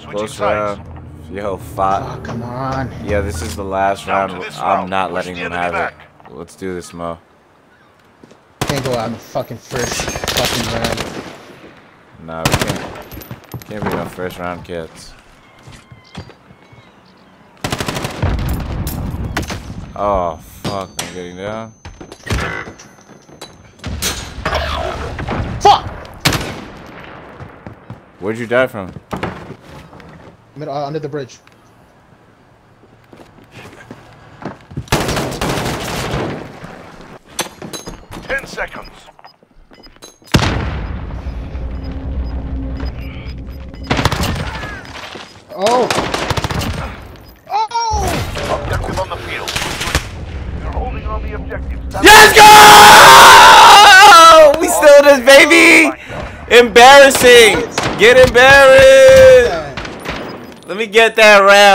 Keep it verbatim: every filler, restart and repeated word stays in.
Close round. Yo, five. Oh, come on. Yeah, this is the last round. this I'm round. not Push letting the them enemy have back. it. Let's do this, Mo. Can't go out in the fucking first fucking round. Nah, we can't. Can't be no first round kids. Oh, fuck. I'm getting down. Fuck! Where'd you die from? Mid, uh, under the bridge. Ten seconds. Oh! Oh! Objective on the field. They're holding on the objective. Let's go! We still this, baby! Embarrassing! Get embarrassed! Let me get that round.